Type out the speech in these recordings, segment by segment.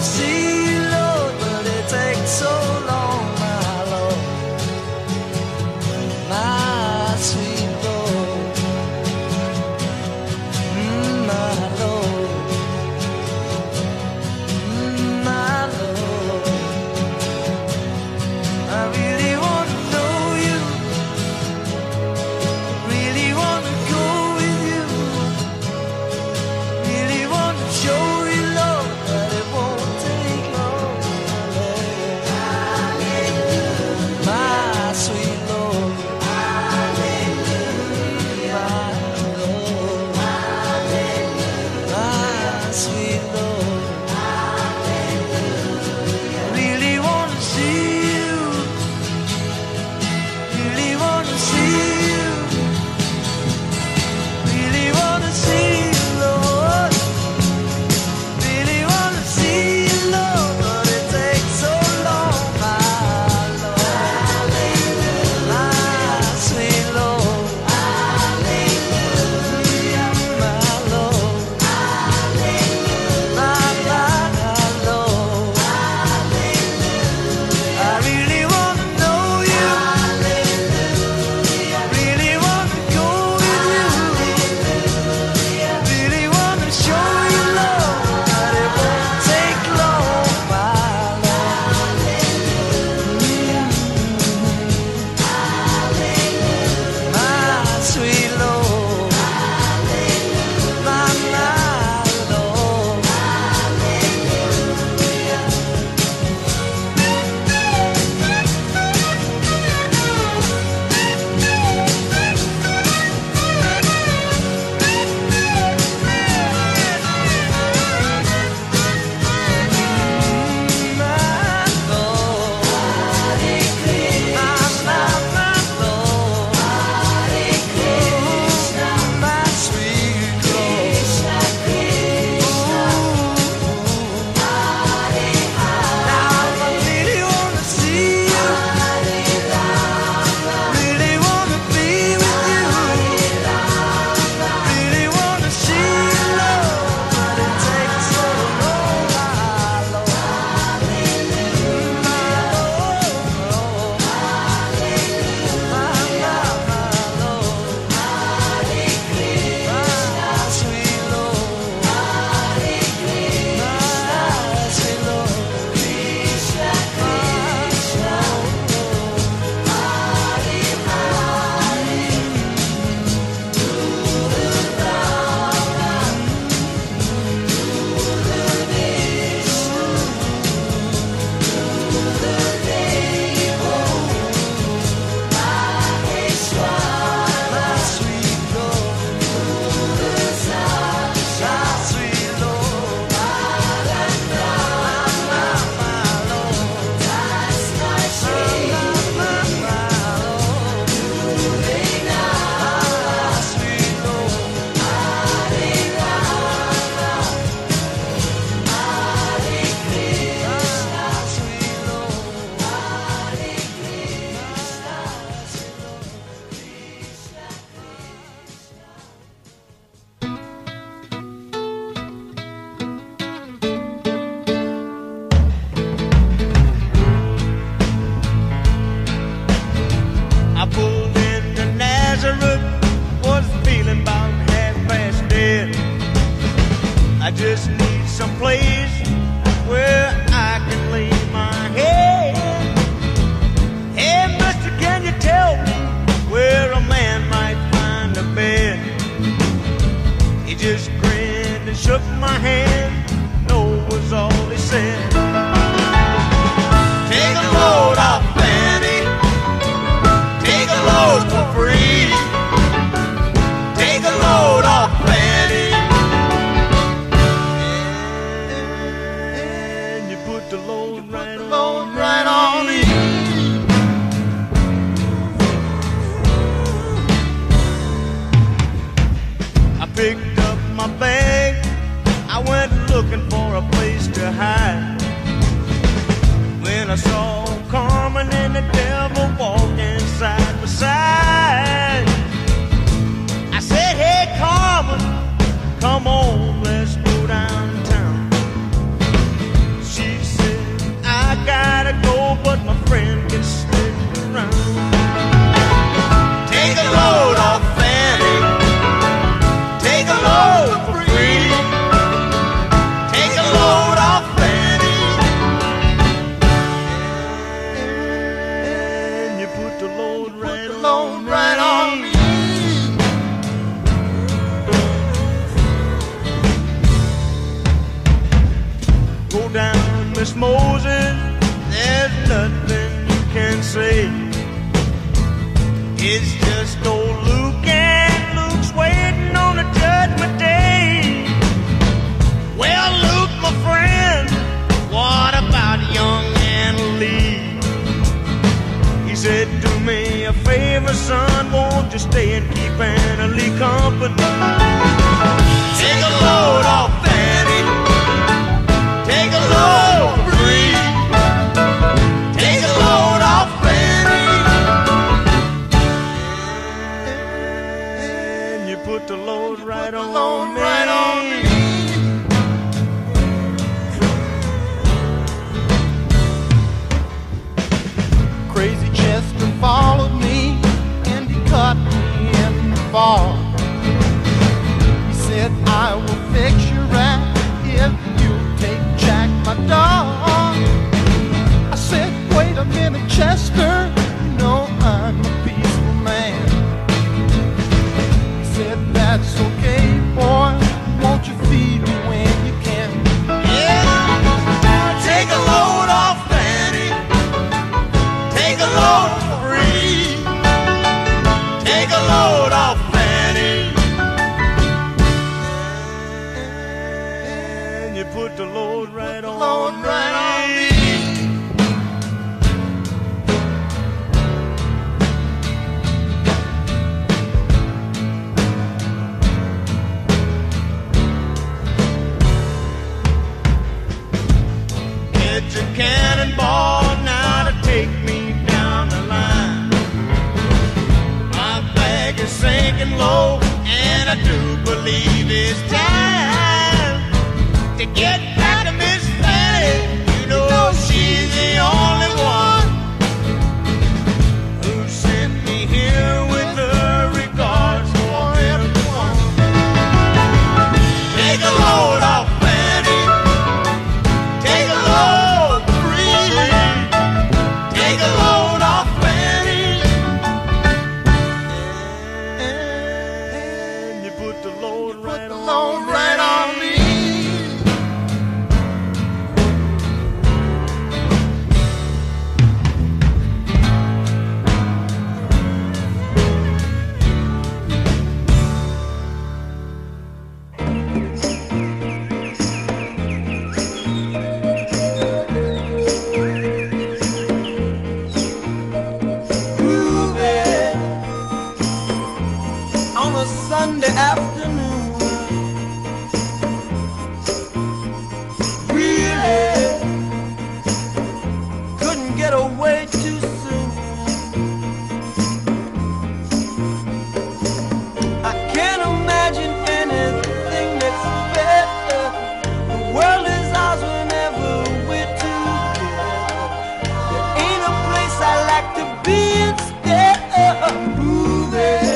just need some place where I can lay my head. Hey, mister, can you tell me where a man might find a bed? He just grinned and shook my hand. No was all he said. Take a load off Fanny. Take a load for free. Take a load off Fanny. And you put the load right on me. I picked up my bag. I went looking for a place to hide. When I saw Carmen and the devil walking side by side, I said, hey Carmen, come on, let's go downtown. She Moses, there's nothing you can say. It's just old Luke, and Luke's waiting on the judgment day. Well, Luke, my friend, what about young Anna Lee? He said, do me a favor, son, won't you stay and keep Anna Lee company? Take a load off Fanny, take a load free, take a load off Fanny, and you put the load right on me. Crazy Chester followed me and he caught me in the fall. He said, I will fix your rap if you take Jack, my dog. I said, wait a minute, Chester, you know I'm a peaceful man. He said, that's okay, boy, won't you feed me when you can? Yeah, take a load off Fanny, take a load free, take a load off Fanny, and you put the load right on me. It's a cannonball now to take me down the line. My bag is sinking low, and I do believe it's time to get back to Miss Fanny. You know she's the only one who sent me here with her regards for everyone. Take a load off Fanny, take a load free, take a load off Fanny, and you put the load right on me. On a Sunday afternoon, really couldn't get away too soon. I can't imagine anything that's better. The world is ours whenever we're together. There ain't a place I like to be instead of moving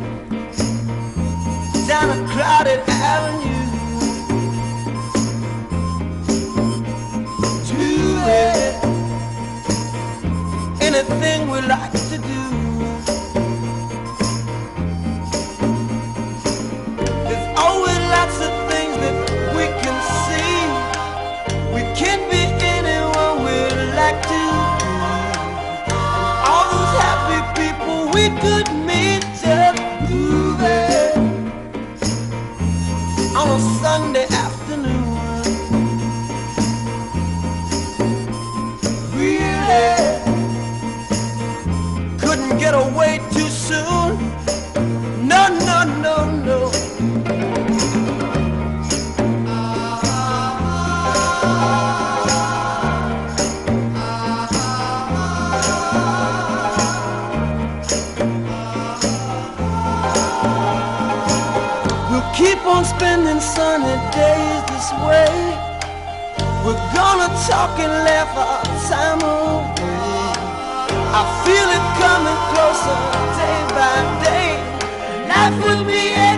down a crowded avenue to it. Anything we like to do. There's always lots of things that we can see. We can be anyone we like to be. All those happy people we could meet just moving on a Sunday afternoon. Really couldn't get away too soon. No, no, no, no. Keep on spending sunny days this way. We're gonna talk and laugh our time away. I feel it coming closer day by day. Life will be